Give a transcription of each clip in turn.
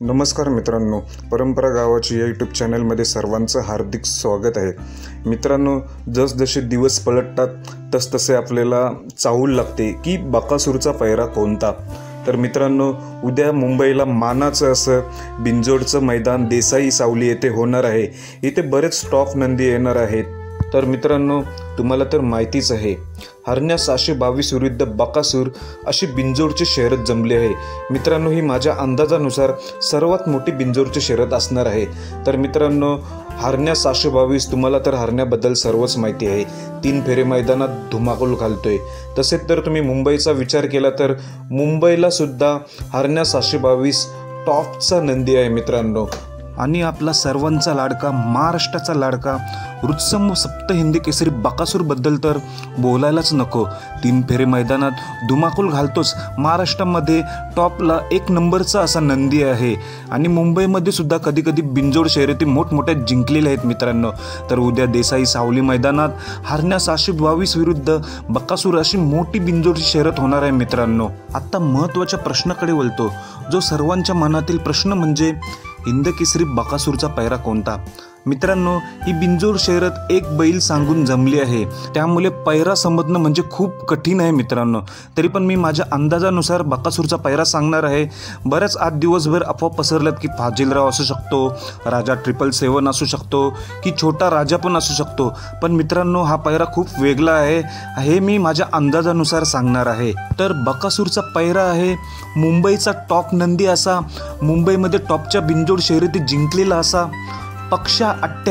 नमस्कार मित्रांनो, परंपरा गावाची या यूट्यूब चॅनलमध्ये सर्वांचं हार्दिक स्वागत आहे। मित्रांनो, जसजसे दिवस पलटतात तसतसे आपल्याला चाहूल लागते की बकासूरचा पैरा कोणता। तर मित्रांनो, उद्या मुंबईला मानाचं असं बिंजोडचं मैदान देसाई सावली येथे होणार आहे। इथे बरेच टॉप नंदी येणार आहेत। तर मित्रांनो, तुम्हाला तर माहितीच आहे, हरण्या 722 विरुद्ध बकासूर अशी बिंजोडची शर्यत जमली आहे। मित्रांनो, ही माझ्या अंदाजानुसार सर्वात मोठी बिंजोडची शर्यत असणार आहे। तर मित्रांनो, हरण्या 722, तुम्हाला तर हरण्याबद्दल सर्वच माहिती आहे, 3 फेरे मैदानात धुमाकूळ घालतोय। तसेच तर तुम्ही मुंबईचा विचार केला तर मुंबईला सुद्धा हरण्या 722 टॉपचा नंदी आहे मित्रांनो। आणि आपला सर्वांचा लाडका, महाराष्ट्राचा लाडका वृत्सम सप्त हिंदी केसरी बकासूरबद्दल तर बोलायलाच नको। 3 फेरे मैदानात धुमाकूळ घालतोच, महाराष्ट्रामध्ये टॉपला 1 नंबरचा असा नंदी आहे। आणि मुंबईमध्ये सुद्धा कधी कधी बिंजोड शर्यती मोठमोठ्या जिंकलेल्या आहेत मित्रांनो। तर उद्या देसाई सावली मैदानात हरण्या 722 विरुद्ध बकासूर अशी मोठी बिंजोडची शर्यत होणार आहे मित्रांनो। आता महत्त्वाच्या प्रश्नाकडे वळतो, जो सर्वांच्या मनातील प्रश्न म्हणजे हिंद केसरी बकासूरचा पैरा कोणता। मित्रांनो, ही बिंजोड शर्यत एक बैल सांगून जमली आहे, त्यामुळे पैरा समजणं म्हणजे खूप कठीण आहे मित्रांनो। तरी पण मी माझ्या अंदाजानुसार बकासूरचा पैरा सांगणार आहे। बऱ्याच आज दिवसभर अफवा पसरल्यात की फाजिलराव असू शकतो, राजा 777 असू शकतो, की छोटा राजा पण असू शकतो। पण मित्रांनो, हा पैरा खूप वेगळा आहे, हे मी माझ्या अंदाजानुसार सांगणार आहे। तर बकासूरचा पैरा आहे मुंबईचा टॉप नंदी असा, मुंबईमध्ये टॉपच्या बिंजोड शर्यती जिंकलेला असा पक्षा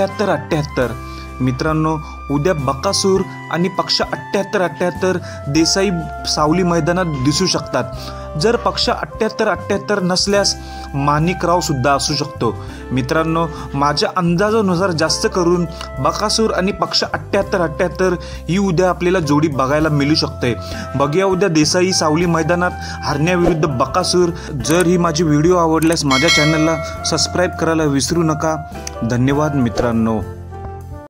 78-78। मित्रांनो, उद्या बकासूर आणि पक्षा 78-78 देसाई सावली मैदानात दिसू शकतात। जर पक्षा 78-78 नसल्यास माणिकराव सुद्धा असू शकतो। मित्रांनो, माझ्या अंदाजानुसार जास्त करून बकासूर आणि पक्षा 78-78 ही उद्या आपल्याला जोडी बघायला मिळू शकते। बघूया उद्या देसाई सावली मैदानात हरण्या विरुद्ध बकासूर। जर ही माझी व्हिडिओ आवडल्यास माझ्या चॅनलला सबस्क्राईब करायला विसरू नका। धन्यवाद मित्रांनो।